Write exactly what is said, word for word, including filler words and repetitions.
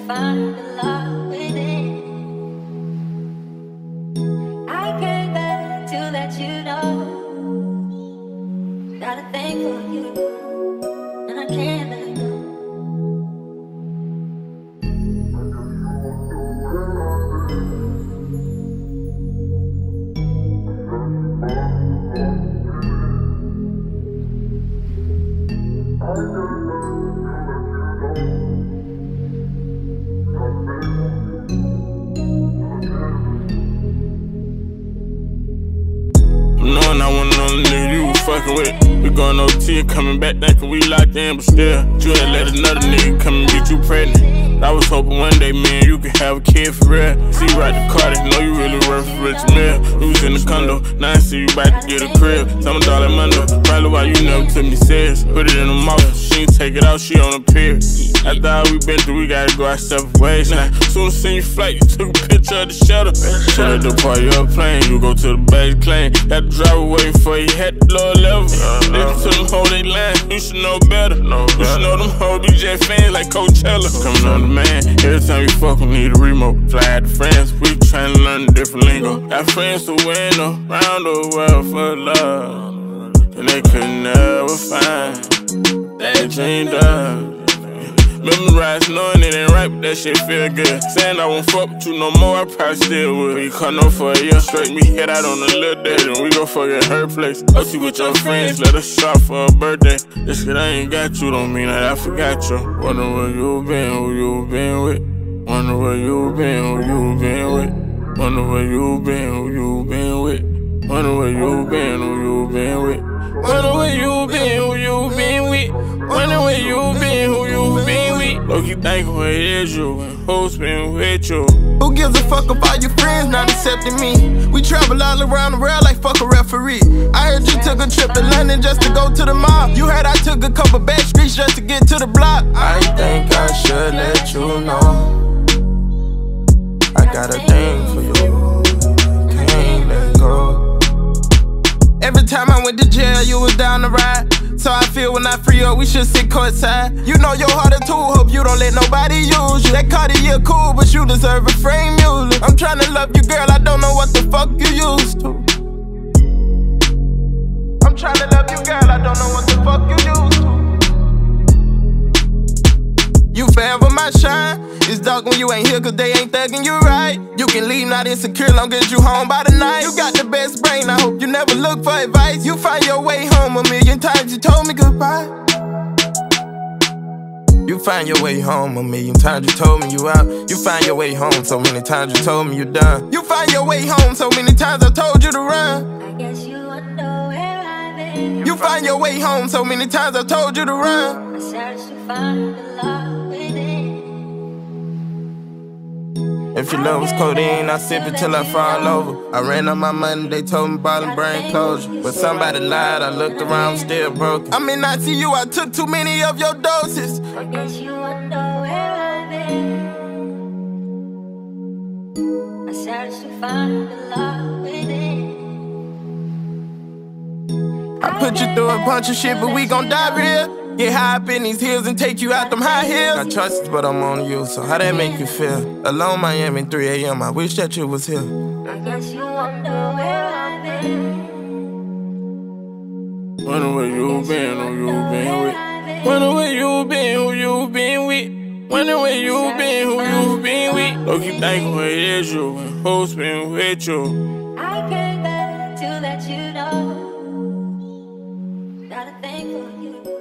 find the love within. I came back to let you know. Got a thing for you, and I can't let go. Knowing I want another nigga you was fucking with. We going O T and coming back thinking we locked in, but still, you had let another nigga come and get you pregnant. I was hoping one day, man, you could have a kid for real. See you ride the car, they know you really worth a rich meal. You was in the condo, now I see you about to get a crib. Some dollar Mondo, probably why you never took me serious. Put it in the mouth, she ain't take it out, she on a pier. After all we been through, we gotta go our separate ways now. Soon as seen you flight, you took a picture of the shelter. Pull at the part of your plane, you go to the base claim. Got the driver waiting for you, had the lower level. Listen to them hold they line, you should know better. You should know them hold B J fans like Coachella. Coming on the man, every time we fuck, we need a remote. Fly out to France, we tryna learn a different lingo. Got friends who win around the world for love, and they could never find that dreamed of. Memorize knowing it ain't right, but that shit feel good. Saying I won't fuck with you no more, I probably still would. We come up for a year straight, me head out on a little day, then we go fuck at her place. Go see with your friends, let us shop for a birthday. This shit I ain't got you, don't mean that I forgot you. Wonder where you been, who you been with. Wonder where you been, who you been with. Wonder where you been, who you been with. Wonder where you been, who you been with. Wonder where you been, who you been with. Wonder where you been, who you been with. Look, you think where it is you and who's been with you. Who gives a fuck if all your friends not accepting me? We travel all around the world like fuck a referee. I heard you took a trip to London just to go to the mall. You heard I took a couple back streets just to get to the block. I think I should let you know I got a thing for you, can't let go. Every time I went to jail, you was down the ride. So I feel when I free up, we should sit courtside. You know your heart a tool, hope you don't let nobody use you. That Cartier cool, but you deserve a frame music. I'm trying to love you, girl, I don't know what the fuck you used to. I'm trying to love you, girl, I don't know what the fuck you used to. You forever my shine. It's dark when you ain't here cause they ain't thugging you right. You can leave not insecure long as you home by the night. You got the best brain, I hope you never look for advice. You find your way home a million times, you told me goodbye. You find your way home a million times, you told me you out. You find your way home so many times, you told me you done. You find your way home so many times, I told you to run. I guess you wonder where I've been. You find your way home so many times, I told you to run. I search to find the love within. If your love was codeine, I sip it till I fall over. I ran on my money, they told me ball and brain closure. But somebody lied, I looked around, still broke. I mean, I see you, I took too many of your doses. I guess you wonder where I've been. I search to find the love within. I put you through a bunch of shit, but we gon' die real. Get high up in these hills and take you out them high heels. Got choices, but I'm on you, so how that make you feel? Alone Miami, three A M, I wish that you was here. I guess you wonder where I've been. Wonder where you been, who you been with. Wonder where you been, who you been with. Wonder where you been, who you been with. Look, you think where it is you and who's been with you. I came back to let you know. Got a thing for you.